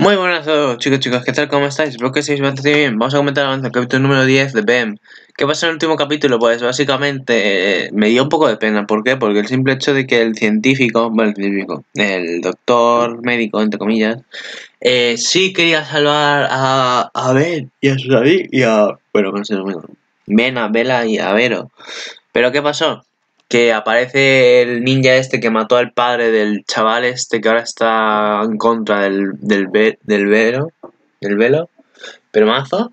Muy buenas a todos chicos, ¿qué tal? ¿Cómo estáis? Espero que estéis bastante bien. Vamos a comentar el avance del capítulo número 10 de BEM. ¿Qué pasa en el último capítulo? Pues básicamente me dio un poco de pena. ¿Por qué? Porque el simple hecho de que el científico, el doctor médico, entre comillas, sí quería salvar a Ben y a Susari y a... Bueno, no sé, Ben, a Bella y a Vero. ¿Pero qué pasó? Que aparece el ninja este que mató al padre del chaval este que ahora está en contra del velo, pero mazo.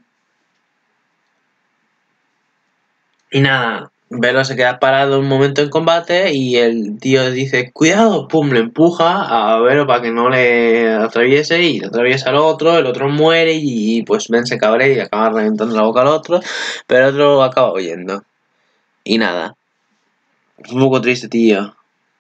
Y nada, Velo se queda parado un momento en combate y el tío dice, cuidado, pum, le empuja a Velo para que no le atraviese y le atraviesa al otro, el otro muere y pues Ben se cabrea y acaba reventando la boca al otro, pero el otro acaba huyendo. Y nada, es un poco triste, tío.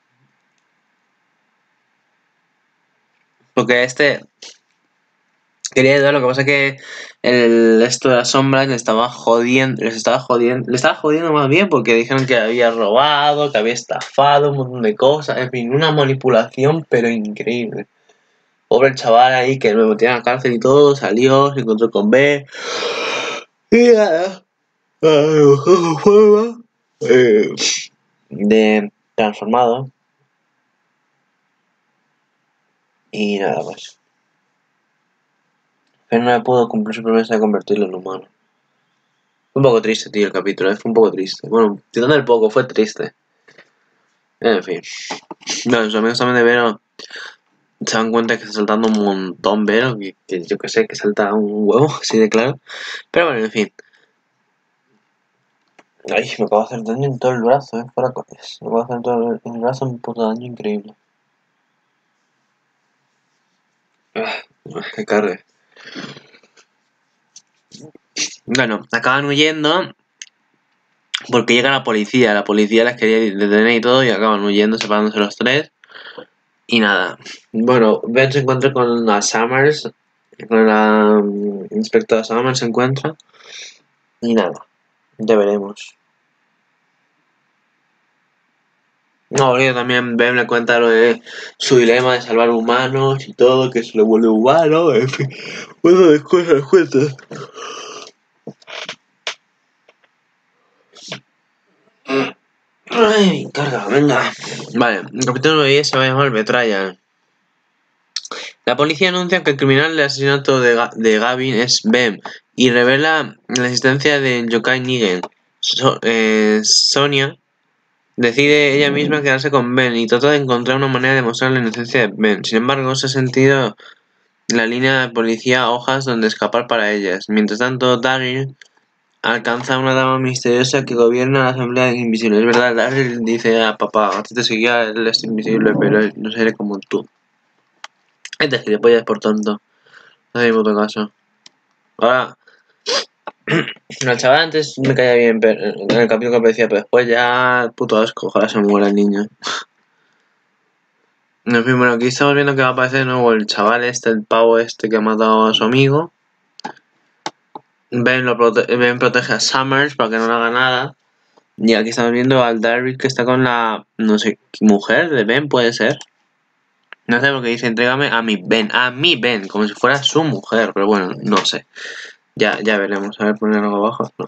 Porque quería ayudar, lo que pasa es que esto de las sombras le estaba jodiendo más bien porque dijeron que había robado, que había estafado, un montón de cosas, en fin, una manipulación pero increíble. Pobre chaval ahí que lo metieron a la cárcel y todo, salió, se encontró con B. Y nada, de transformado. Y nada más. Pero no pudo cumplir su promesa de convertirlo en humano. Fue un poco triste, tío, el capítulo, fue un poco triste. Bueno, tirando el poco, fue triste. En fin. Bueno, sus amigos también de Vero se dan cuenta que está saltando un montón Vero, que yo que sé, que salta un huevo, así de claro. Pero bueno, en fin. Ay, me acabo de hacer daño en todo el brazo, fuera coñas. Me acabo de hacer en todo el brazo un puto daño increíble. Que cargue. Bueno, acaban huyendo porque llega la policía les quería detener y todo y acaban huyendo, separándose los tres. Y nada, bueno, Ben se encuentra con la Summers, con la inspectora Summers se encuentra. Y nada, ya veremos. No, yo también Ben le cuenta lo de su dilema de salvar humanos y todo, que se le vuelve humano, en fin, bueno, de cosas cuentas. Ay, carga, venga. Vale, el capítulo 10 se va a llamar Betrayal. La policía anuncia que el criminal del asesinato de Gavin es Ben y revela la existencia de Yokai Nigen. Sonia decide ella misma quedarse con Ben y trata de encontrar una manera de mostrar la inocencia de Ben. Sin embargo, se ha sentido la línea de policía hojas donde escapar para ellas. Mientras tanto, Daryl alcanza a una dama misteriosa que gobierna la asamblea invisible. Es verdad, Daryl dice a papá, a ti te seguía, él es invisible, pero él no seré como tú. Este gilipollas por tonto. No hace puto caso. Ahora, el chaval antes me caía bien, pero en el capítulo que aparecía, pero después ya puto asco, ojalá se muera el niño. En fin, bueno, aquí estamos viendo que va a aparecer de nuevo el chaval este, el pavo este que ha matado a su amigo. Ben protege a Summers para que no le haga nada. Y aquí estamos viendo al Daryl que está con la, no sé, mujer de Ben, puede ser. No sé porque dice, entrégame a mi Ben, como si fuera su mujer, pero bueno, no sé. Ya veremos, a ver, poner algo abajo. No,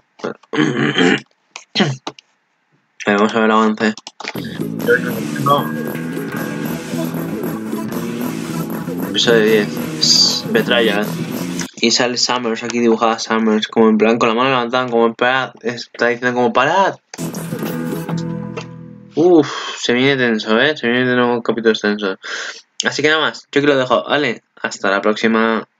a ver, vamos a ver el avance. Episodio 10. Betrayal. Y sale Summers, aquí dibujada Summers, como en plan, con la mano levantada, como en plan, está diciendo como parad. Uff, se viene tenso, se viene de nuevo un capítulo extenso. Así que nada más, yo que lo dejo, vale, hasta la próxima.